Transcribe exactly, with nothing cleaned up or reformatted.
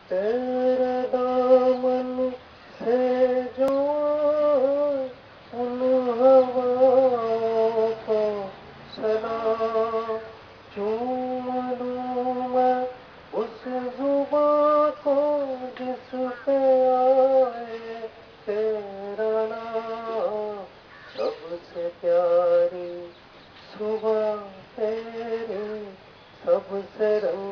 तेरे दामन से जो उन हवाओं को सलाम, चूम लूं मैं उस जुबां को जिस पे आए तेरा नाम। सबसे प्यारी सुबह तेरी, सबसे रंग